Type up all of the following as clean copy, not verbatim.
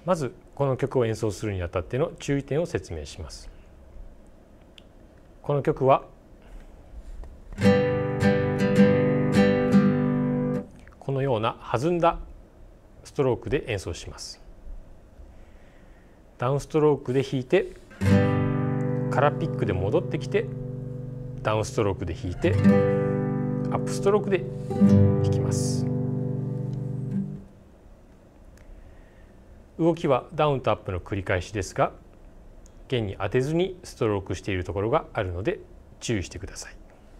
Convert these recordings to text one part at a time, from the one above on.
まずこの曲を演奏するにあたっての注意点を説明します。この曲はこのような弾んだストロークで演奏します。ダウンストロークで弾いて空ピックで戻ってきてダウンストロークで弾いてアップストロークで弾きます。動きはダウンとアップの繰り返しですが、弦に当てずにストロークしているところがあるので注意してください。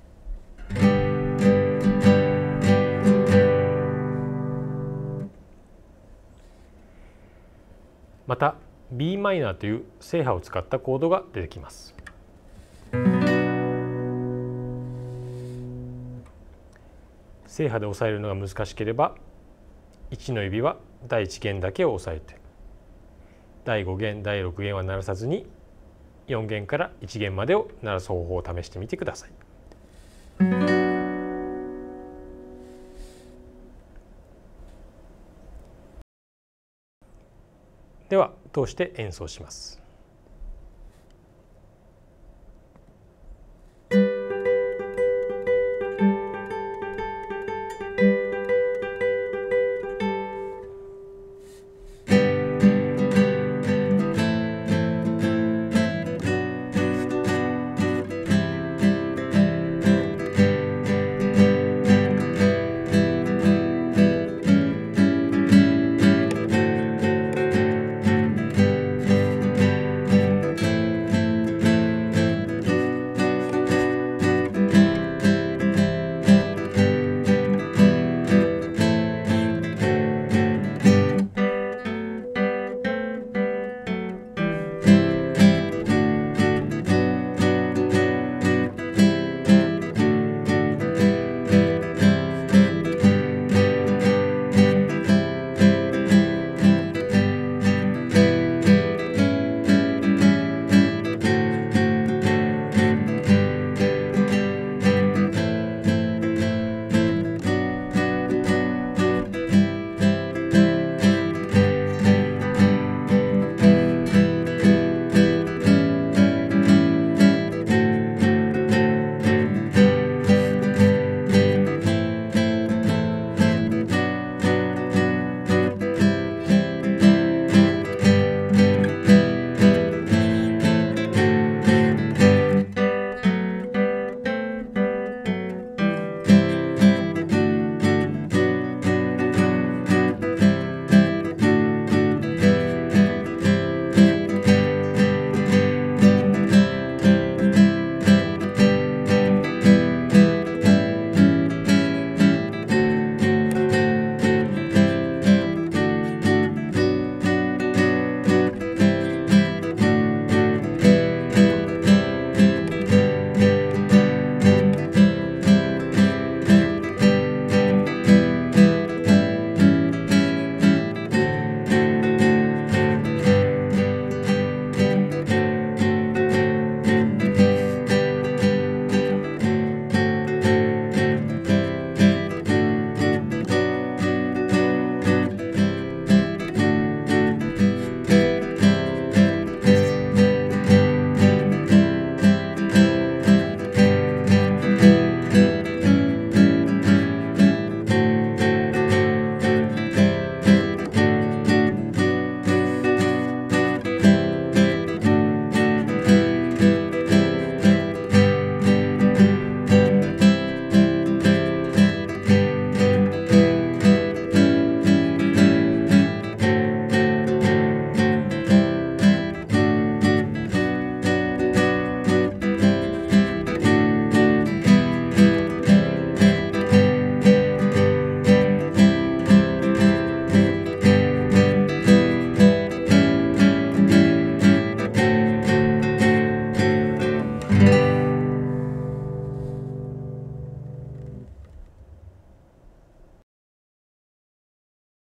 また b マイナーという正波を使ったコードが出てきます。正波で押さえるのが難しければ1の指は第1弦だけを押さえて第5弦第6弦は鳴らさずに4弦から1弦までを鳴らす方法を試してみてください。では通して演奏します。